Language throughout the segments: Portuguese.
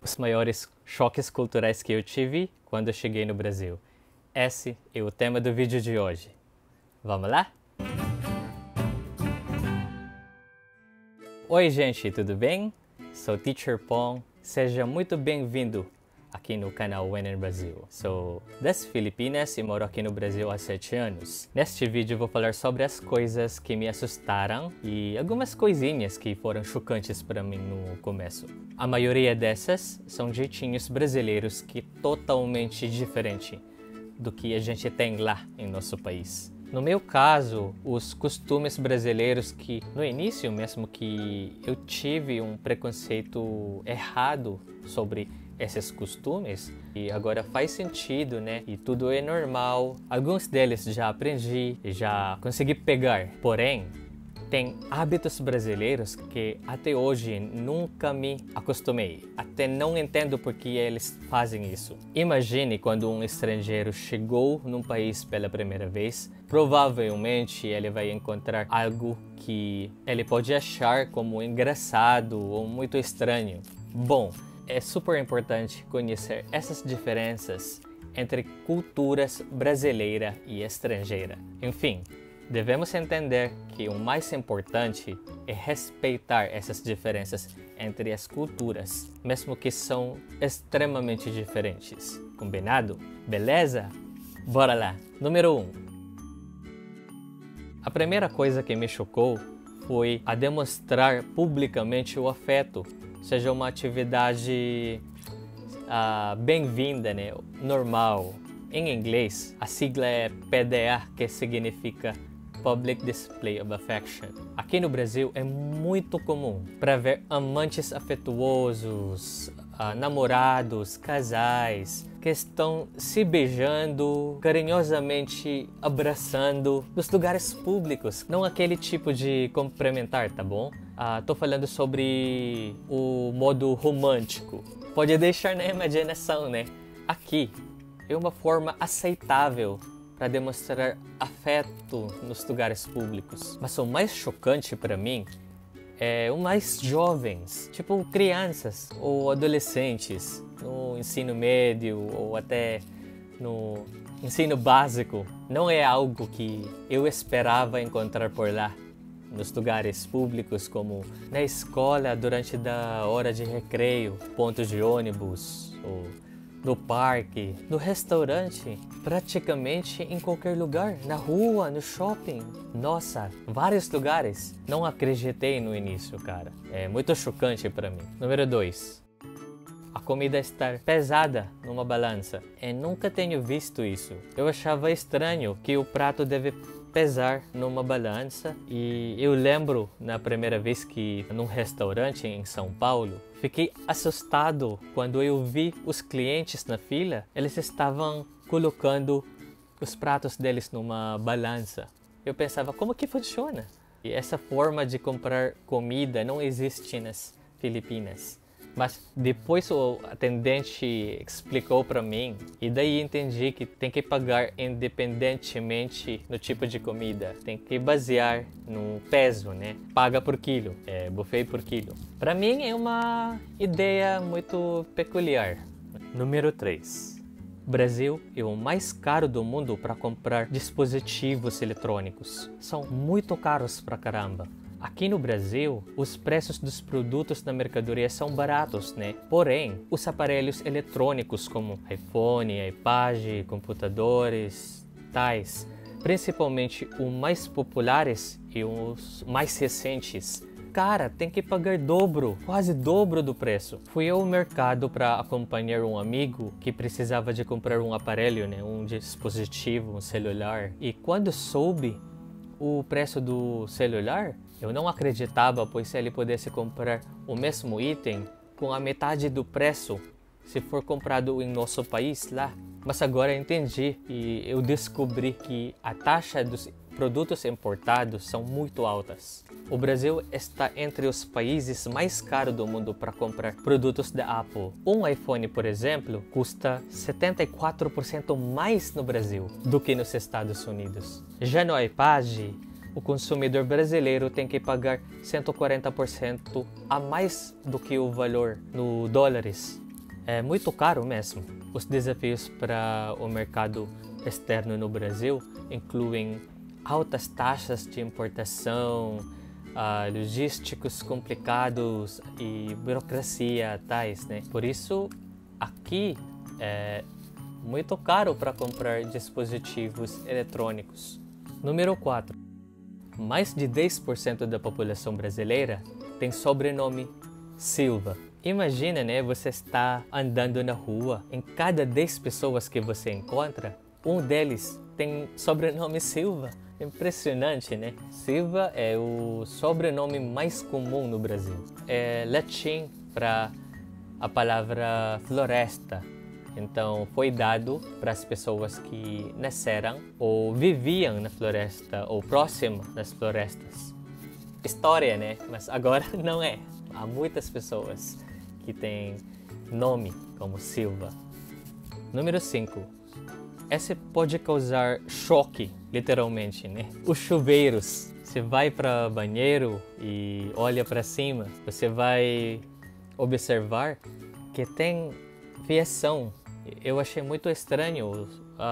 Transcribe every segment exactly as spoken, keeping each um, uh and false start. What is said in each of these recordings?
os maiores choques culturais que eu tive quando eu cheguei no Brasil. Esse é o tema do vídeo de hoje. Vamos lá? Oi gente, tudo bem? Sou Teacher Pong. Seja muito bem-vindo aqui no canal When in Brazil. Sou das Filipinas e moro aqui no Brasil há sete anos. Neste vídeo vou falar sobre as coisas que me assustaram e algumas coisinhas que foram chocantes para mim no começo. A maioria dessas são jeitinhos brasileiros que é totalmente diferente do que a gente tem lá em nosso país. No meu caso, os costumes brasileiros que no início mesmo que eu tive um preconceito errado sobre esses costumes e agora faz sentido, né? E tudo é normal. Alguns deles já aprendi e já consegui pegar. Porém, tem hábitos brasileiros que até hoje nunca me acostumei. Até não entendo por que eles fazem isso. Imagine quando um estrangeiro chegou num país pela primeira vez. Provavelmente ele vai encontrar algo que ele pode achar como engraçado ou muito estranho. Bom, é super importante conhecer essas diferenças entre culturas brasileira e estrangeira. Enfim, devemos entender que o mais importante é respeitar essas diferenças entre as culturas, mesmo que são extremamente diferentes. Combinado? Beleza? Bora lá! Número um. A primeira coisa que me chocou foi a demonstrar publicamente o afeto, seja uma atividade uh, bem-vinda, né? Normal. Em inglês, a sigla é P D A, que significa Public Display of Affection. Aqui no Brasil é muito comum para ver amantes afetuosos, uh, namorados, casais que estão se beijando, carinhosamente abraçando nos lugares públicos. Não aquele tipo de cumprimentar, tá bom? Estou uh, falando sobre o modo romântico. Pode deixar na imaginação, né? Aqui é uma forma aceitável para demonstrar afeto nos lugares públicos. Mas o mais chocante para mim é os mais jovens, tipo crianças ou adolescentes, no ensino médio ou até no ensino básico. Não é algo que eu esperava encontrar por lá, nos lugares públicos como na escola durante a hora de recreio, pontos de ônibus ou no parque, no restaurante, praticamente em qualquer lugar, na rua, no shopping. Nossa, vários lugares. Não acreditei no início, cara. É muito chocante para mim. Número dois. A comida estar pesada numa balança. Eu nunca tenho visto isso. Eu achava estranho que o prato deve pesar numa balança e eu lembro na primeira vez que num restaurante em São Paulo fiquei assustado quando eu vi os clientes na fila, eles estavam colocando os pratos deles numa balança. Eu pensava, como que funciona? E essa forma de comprar comida não existe nas Filipinas. Mas depois o atendente explicou para mim e daí entendi que tem que pagar independentemente do tipo de comida. Tem que basear no peso, né? Paga por quilo, é buffet por quilo. Para mim é uma ideia muito peculiar. Número três. Brasil é o mais caro do mundo para comprar dispositivos eletrônicos. São muito caros pra caramba. Aqui no Brasil, os preços dos produtos da mercadoria são baratos, né? Porém, os aparelhos eletrônicos como iPhone, iPad, computadores, tais, principalmente os mais populares e os mais recentes, cara, tem que pagar dobro, quase dobro do preço. Fui ao mercado para acompanhar um amigo que precisava de comprar um aparelho, né? Um dispositivo, um celular. E quando soube o preço do celular, eu não acreditava, pois se ele pudesse comprar o mesmo item com a metade do preço se for comprado em nosso país lá. Mas agora eu entendi e eu descobri que a taxa dos produtos importados são muito altas. O Brasil está entre os países mais caros do mundo para comprar produtos da Apple. Um iPhone, por exemplo, custa setenta e quatro por cento mais no Brasil do que nos Estados Unidos. Já no iPad, o consumidor brasileiro tem que pagar cento e quarenta por cento a mais do que o valor no dólares. é muito caro mesmo. Os desafios para o mercado externo no Brasil incluem altas taxas de importação, uh, logísticos complicados e burocracia tais, né? Por isso, aqui é muito caro para comprar dispositivos eletrônicos. Número quatro. Mais de dez por cento da população brasileira tem sobrenome Silva. Imagina, né? Você está andando na rua, em cada dez pessoas que você encontra, um deles tem sobrenome Silva. Impressionante, né? Silva é o sobrenome mais comum no Brasil. É latim para a palavra floresta. Então, foi dado para as pessoas que nasceram ou viviam na floresta ou próximo das florestas. História, né? Mas agora não é. Há muitas pessoas que têm nome como Silva. Número cinco. Esse pode causar choque, literalmente, né? Os chuveiros. Você vai para banheiro e olha para cima, você vai observar que tem fiação. Eu achei muito estranho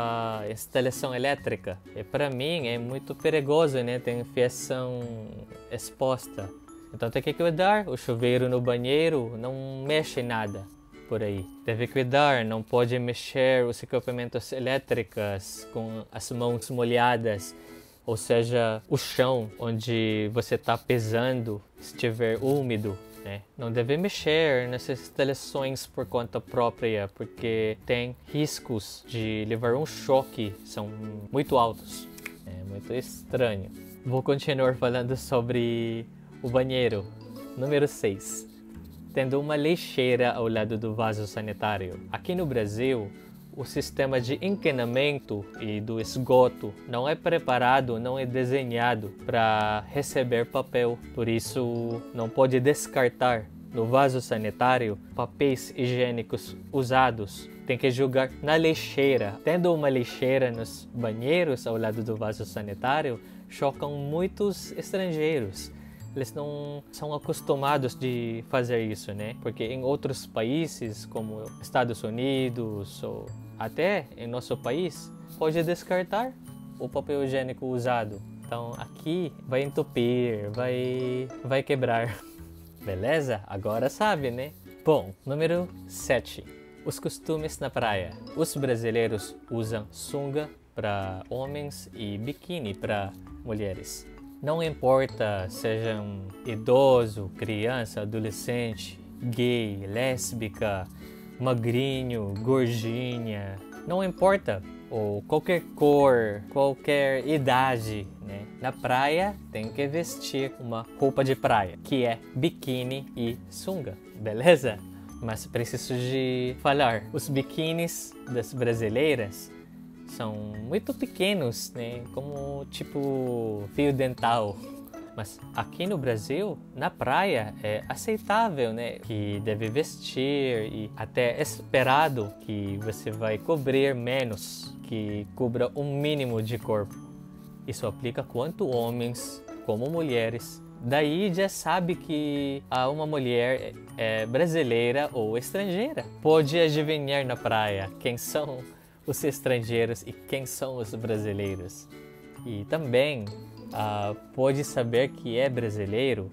a instalação elétrica. E para mim é muito perigoso, né? Tem fiação exposta. Então tem que cuidar. O chuveiro no banheiro não mexe nada por aí. Deve cuidar, não pode mexer os equipamentos elétricos com as mãos molhadas. Ou seja, o chão onde você está pisando estiver úmido. Né? Não deve mexer nessas instalações por conta própria, porque tem riscos de levar um choque, são muito altos. É muito estranho. Vou continuar falando sobre o banheiro. Número seis. Tendo uma lixeira ao lado do vaso sanitário. Aqui no Brasil, o sistema de encanamento e do esgoto não é preparado, não é desenhado para receber papel. Por isso, não pode descartar no vaso sanitário papéis higiênicos usados. Tem que jogar na lixeira. Tendo uma lixeira nos banheiros ao lado do vaso sanitário, chocam muitos estrangeiros. Eles não são acostumados de fazer isso, né? Porque em outros países, como Estados Unidos ou até em nosso país, pode descartar o papel higiênico usado. Então aqui vai entupir, vai, vai quebrar. Beleza? Agora sabe, né? Bom, número sete. Os costumes na praia. Os brasileiros usam sunga para homens e biquíni para mulheres. Não importa sejam idoso, criança, adolescente, gay, lésbica, magrinho, gordinha, não importa, ou qualquer cor, qualquer idade, né? Na praia tem que vestir uma roupa de praia, que é biquíni e sunga, beleza? Mas preciso de falar, os biquínis das brasileiras são muito pequenos, né? Como tipo fio dental. Mas aqui no Brasil, na praia, é aceitável, né? Que deve vestir e até esperado que você vai cobrir menos, que cubra um mínimo de corpo. Isso aplica quanto homens como mulheres. Daí já sabe que uma mulher é brasileira ou estrangeira. Pode adivinhar na praia quem são os estrangeiros e quem são os brasileiros. E também uh, pode saber que é brasileiro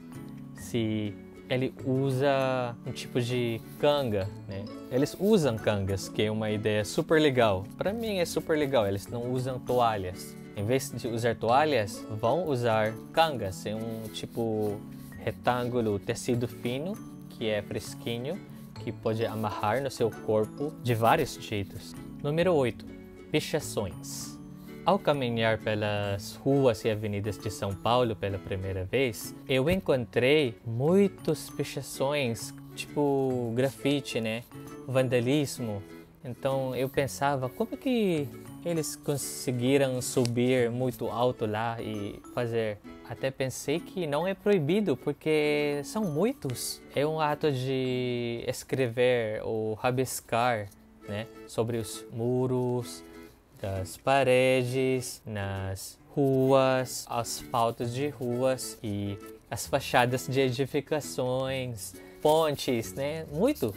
se ele usa um tipo de canga, né? Eles usam cangas, que é uma ideia super legal. Para mim é super legal, eles não usam toalhas. Em vez de usar toalhas, vão usar cangas. É um tipo retângulo, tecido fino, que é fresquinho, que pode amarrar no seu corpo de vários jeitos. Número oito. Pichações. Ao caminhar pelas ruas e avenidas de São Paulo pela primeira vez, eu encontrei muitos pichações, tipo grafite, né? Vandalismo. Então eu pensava, como que eles conseguiram subir muito alto lá e fazer? Até pensei que não é proibido, porque são muitos. É um ato de escrever ou rabiscar, né, sobre os muros, das paredes, nas ruas, asfaltos de ruas e as fachadas de edificações, pontes, né? Muito,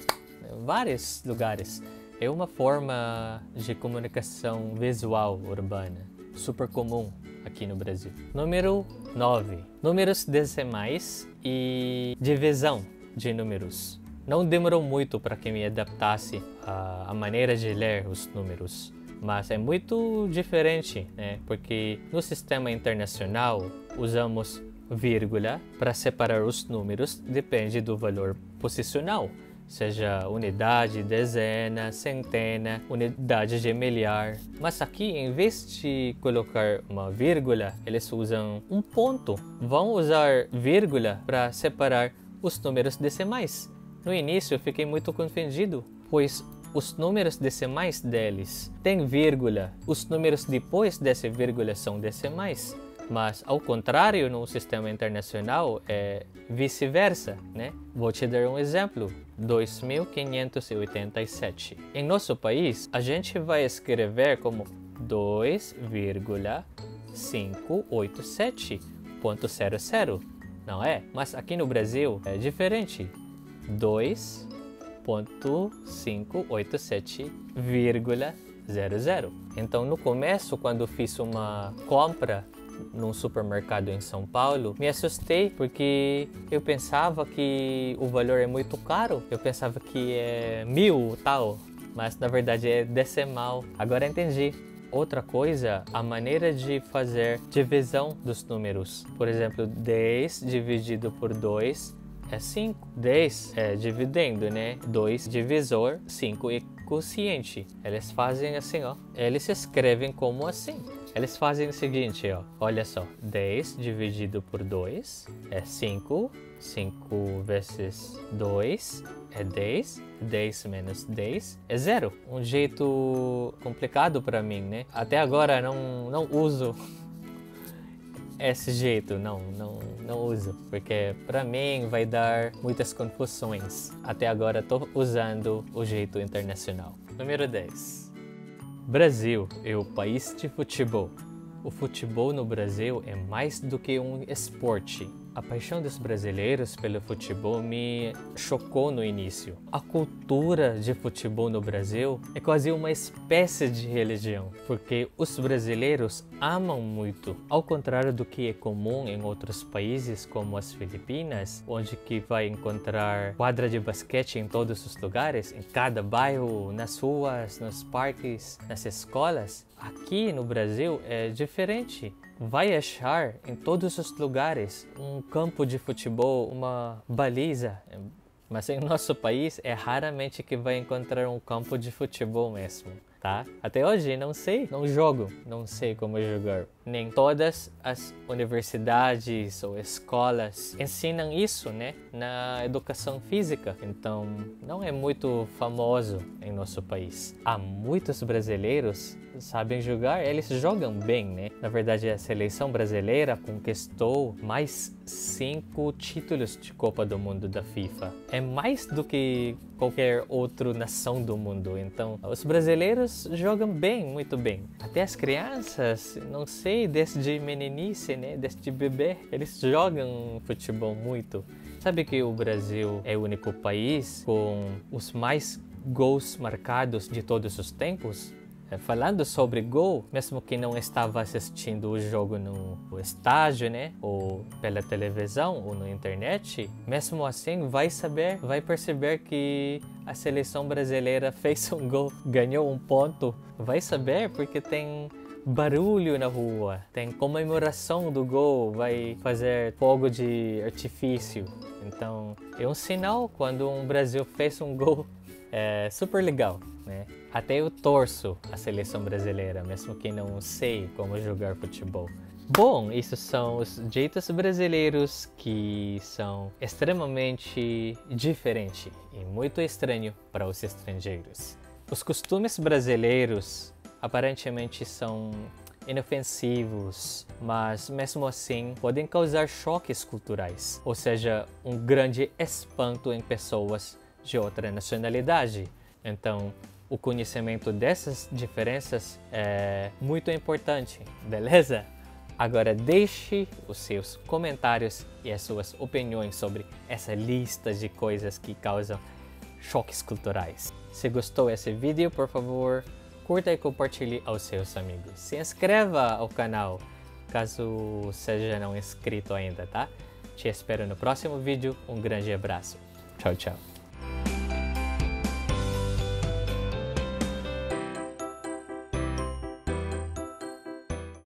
em vários lugares. É uma forma de comunicação visual urbana, super comum aqui no Brasil. Número nove. Números decimais e divisão de números. Não demorou muito para que me adaptasse à, à maneira de ler os números, mas é muito diferente, né? Porque no sistema internacional usamos vírgula para separar os números, depende do valor posicional, seja unidade, dezena, centena, unidade de milhar. Mas aqui, em vez de colocar uma vírgula, eles usam um ponto. Vão usar vírgula para separar os números decimais. No início, eu fiquei muito confundido, pois os números decimais deles têm vírgula. Os números depois dessa vírgula são decimais. Mas, ao contrário, no sistema internacional, é vice-versa, né? Vou te dar um exemplo. dois mil quinhentos e oitenta e sete. Em nosso país, a gente vai escrever como dois vírgula quinhentos e oitenta e sete ponto zero zero, não é? Mas aqui no Brasil é diferente. dois ponto quinhentos e oitenta e sete vírgula zero zero. Então, no começo, quando fiz uma compra num supermercado em São Paulo, me assustei porque eu pensava que o valor é muito caro. Eu pensava que é mil tal, mas na verdade é decimal. Agora entendi. Outra coisa, a maneira de fazer divisão dos números. Por exemplo, dez dividido por dois é cinco. dez é dividendo, né? dois divisor, cinco é quociente. Eles fazem assim, ó. Eles escrevem como assim. Eles fazem o seguinte, ó. Olha só. dez dividido por dois é cinco. cinco vezes dois é dez. dez menos dez é zero. Um jeito complicado para mim, né? Até agora não, não uso esse jeito, não, não, não uso, porque para mim vai dar muitas confusões. Até agora estou usando o jeito internacional. Número dez. Brasil é o país de futebol. O futebol no Brasil é mais do que um esporte. A paixão dos brasileiros pelo futebol me chocou no início. A cultura de futebol no Brasil é quase uma espécie de religião, porque os brasileiros amam muito. Ao contrário do que é comum em outros países, como as Filipinas, onde que vai encontrar quadra de basquete em todos os lugares, em cada bairro, nas ruas, nos parques, nas escolas. Aqui no Brasil é diferente. Vai achar em todos os lugares um campo de futebol, uma baliza. Mas em nosso país é raramente que vai encontrar um campo de futebol mesmo, tá? Até hoje não sei, não jogo, não sei como jogar. Nem todas as universidades ou escolas ensinam isso, né? Na educação física. Então não é muito famoso em nosso país. Há muitos brasileiros sabem jogar, eles jogam bem, né? Na verdade, a seleção brasileira conquistou mais cinco títulos de Copa do Mundo da FIFA. É mais do que qualquer outra nação do mundo. Então, os brasileiros jogam bem, muito bem. Até as crianças, não sei, desde meninice, né? Desde bebê, eles jogam futebol muito. Sabe que o Brasil é o único país com os mais gols marcados de todos os tempos? Falando sobre gol, mesmo que não estava assistindo o jogo no estádio, né, ou pela televisão ou na internet, mesmo assim vai saber, vai perceber que a seleção brasileira fez um gol, ganhou um ponto, vai saber porque tem barulho na rua, tem comemoração do gol, vai fazer fogo de artifício. Então é um sinal quando um Brasil fez um gol, é super legal, né? Até eu torço a seleção brasileira, mesmo que não sei como jogar futebol. Bom, esses são os jeitos brasileiros que são extremamente diferentes e muito estranhos para os estrangeiros. Os costumes brasileiros aparentemente são inofensivos, mas mesmo assim podem causar choques culturais, ou seja, um grande espanto em pessoas de outra nacionalidade. Então, o conhecimento dessas diferenças é muito importante, beleza? Agora deixe os seus comentários e as suas opiniões sobre essa lista de coisas que causam choques culturais. Se gostou desse vídeo, por favor, curta e compartilhe aos seus amigos. Se inscreva ao canal, caso seja não inscrito ainda, tá? Te espero no próximo vídeo. Um grande abraço. Tchau, tchau.